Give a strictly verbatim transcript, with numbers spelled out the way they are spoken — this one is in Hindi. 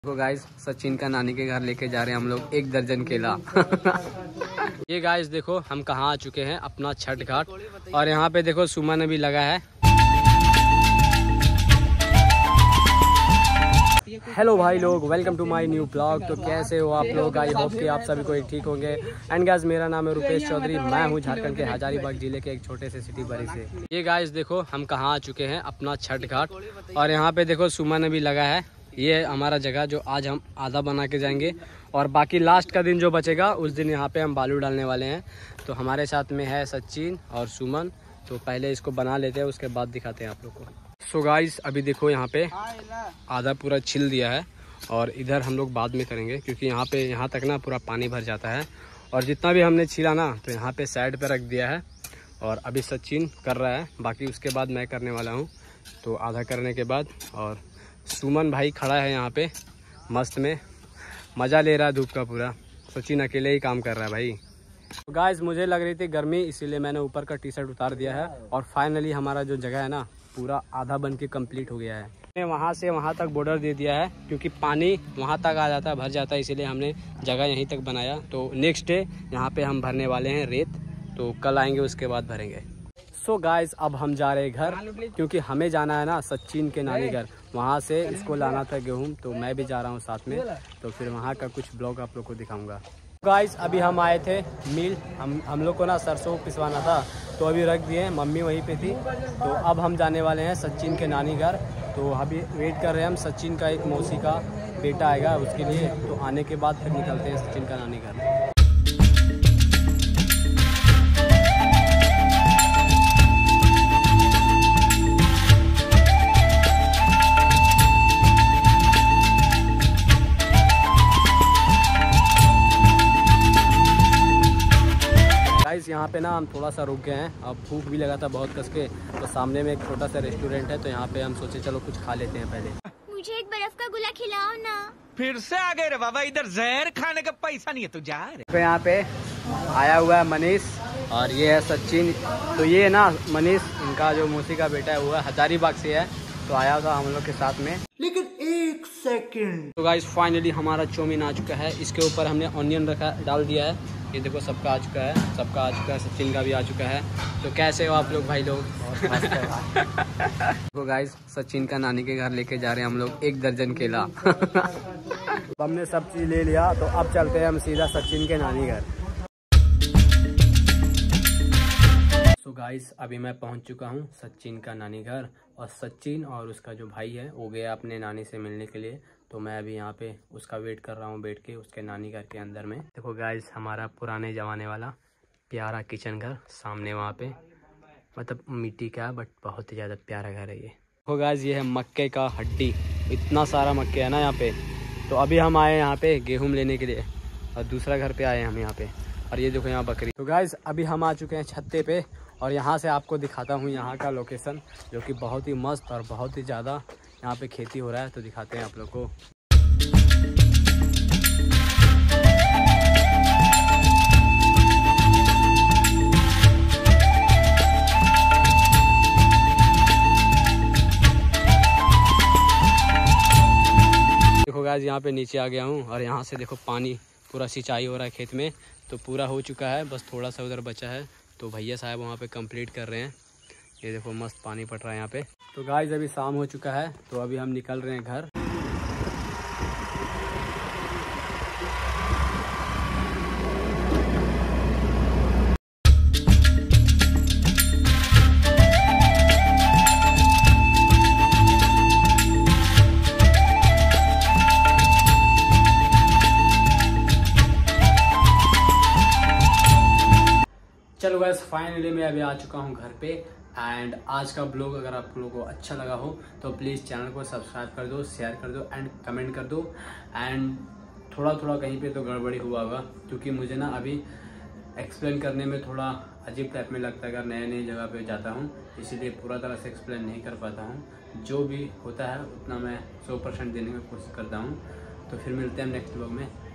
देखो गाइस, सचिन का नानी के घर लेके जा रहे हैं हम लोग एक दर्जन केला। ये गाइस देखो हम कहाँ आ चुके हैं, अपना छठ घाट। और यहाँ पे देखो सुमन भी लगा है। हेलो भाई लोग, welcome to my new blog. तो कैसे हो आप लोग? आई होप कि आप सभी को एक ठीक होंगे। एंड गाइस मेरा नाम है रुपेश चौधरी, मैं हूँ झारखंड के हजारीबाग जिले के एक छोटे से सिटी बरी से। ये गाइस देखो हम कहाँ आ चुके हैं, अपना छठ घाट। और यहाँ पे देखो सुमन भी लगा है। ये हमारा जगह जो आज हम आधा बना के जाएंगे और बाकी लास्ट का दिन जो बचेगा उस दिन यहाँ पे हम बालू डालने वाले हैं। तो हमारे साथ में है सचिन और सुमन। तो पहले इसको बना लेते हैं, उसके बाद दिखाते हैं आप लोग को। सो गाइस अभी देखो यहाँ पे आधा पूरा छिल दिया है और इधर हम लोग बाद में करेंगे, क्योंकि यहाँ पे यहाँ तक ना पूरा पानी भर जाता है। और जितना भी हमने छिला ना तो यहाँ पे साइड पे रख दिया है। और अभी सचिन कर रहा है, बाकी उसके बाद मैं करने वाला हूँ। तो आधा करने के बाद और सुमन भाई खड़ा है यहाँ पे मस्त में, मज़ा ले रहा है धूप का पूरा। सचिन अकेले ही काम कर रहा है भाई। तो गाइस मुझे लग रही थी गर्मी, इसीलिए मैंने ऊपर का टी शर्ट उतार दिया है। और फाइनली हमारा जो जगह है ना पूरा आधा बन के कम्प्लीट हो गया है। हमने वहाँ से वहाँ तक बॉर्डर दे दिया है, क्योंकि पानी वहाँ तक आ जाता है, भर जाता है, इसीलिए हमने जगह यहीं तक बनाया। तो नेक्स्ट डे यहाँ पे हम भरने वाले हैं रेत। तो कल आएंगे, उसके बाद भरेंगे। सो so गाइस अब हम जा रहे हैं घर, क्योंकि हमें जाना है ना सचिन के नानी घर। वहाँ से इसको लाना था गेहूँ, तो मैं भी जा रहा हूँ साथ में। तो फिर वहाँ का कुछ ब्लॉग आप लोग को दिखाऊंगा। गाइस अभी हम आए थे मिल, हम हम लोग को ना सरसों पिसवाना था, तो अभी रख दिए, मम्मी वहीं पे थी। तो अब हम जाने वाले हैं सचिन के नानी घर। तो अभी वेट कर रहे हैं हम, सचिन का एक मौसी का बेटा आएगा उसके लिए। तो आने के बाद फिर निकलते हैं सचिन का नानी घर। यहाँ पे ना हम थोड़ा सा रुक गए हैं, अब भूख भी लगा था बहुत कस के। तो सामने में एक छोटा सा रेस्टोरेंट है, तो यहाँ पे हम सोचे चलो कुछ खा लेते हैं पहले। मुझे एक बर्फ का गोला खिलाओ ना। फिर से आ गए रे बाबा, इधर जहर खाने का पैसा नहीं है, तू जा रे। तो यहाँ पे आया हुआ है मनीष और ये है सचिन। तो ये ना मनीष, इनका जो मौसी का बेटा है वो है हजारीबाग से है। तो आया था हम लोग के साथ में। लेकिन एक सेकंड। तो गाइस फाइनली हमारा चौमीन आ चुका है। इसके ऊपर हमने ऑनियन रखा डाल दिया है। ये देखो सबका आ चुका है, सबका आ चुका है, सचिन का भी आ चुका है। तो कैसे हो आप लोग भाई लोग? तो गाइस सचिन का नानी के घर लेके जा रहे हैं हम लोग एक दर्जन केला। तो हमने सब चीज़ ले लिया, तो अब चलते हैं हम सीधा सचिन के नानी घर। तो गाइस अभी मैं पहुंच चुका हूं सचिन का नानी घर। और सचिन और उसका जो भाई है वो गया अपने नानी से मिलने के लिए। तो मैं अभी यहाँ पे उसका वेट कर रहा हूँ बैठ के उसके नानी घर के अंदर में। देखो गाइस हमारा पुराने ज़माने वाला प्यारा किचन घर सामने वहाँ पे, मतलब मिट्टी का, बट बहुत ही ज़्यादा प्यारा घर है ये। देखो गाइस ये है मक्के का हड्डी, इतना सारा मक्के है ना यहाँ पे। तो अभी हम आए यहाँ पे गेहूँ लेने के लिए और दूसरा घर पे आए हम यहाँ पे। और ये देखो यहाँ बकरी। तो गाइस अभी हम आ चुके हैं छत्ते पे और यहाँ से आपको दिखाता हूँ यहाँ का लोकेशन, जो कि बहुत ही मस्त और बहुत ही ज़्यादा यहाँ पे खेती हो रहा है। तो दिखाते हैं आप लोग को। देखो गाइस यहाँ पे नीचे आ गया हूँ और यहाँ से देखो पानी पूरा सिंचाई हो रहा है खेत में। तो पूरा हो चुका है, बस थोड़ा सा उधर बचा है। तो भैया साहब वहाँ पे कंप्लीट कर रहे हैं। ये देखो मस्त पानी पड़ रहा है यहाँ पे। तो गाइस अभी शाम हो चुका है, तो अभी हम निकल रहे हैं घर। चलो गाइस फाइनली मैं अभी आ चुका हूँ घर पे। एंड आज का ब्लॉग अगर आप लोगों को अच्छा लगा हो तो प्लीज़ चैनल को सब्सक्राइब कर दो, शेयर कर दो एंड कमेंट कर दो। एंड थोड़ा थोड़ा कहीं पे तो गड़बड़ी हुआ होगा, क्योंकि मुझे ना अभी एक्सप्लेन करने में थोड़ा अजीब टाइप में लगता है अगर नए नई जगह पे जाता हूँ, इसीलिए पूरा तरह से एक्सप्लेन नहीं कर पाता हूँ। जो भी होता है उतना मैं सौ परसेंट देने की कोशिश करता हूँ। तो फिर मिलते हैं नेक्स्ट ब्लॉग में।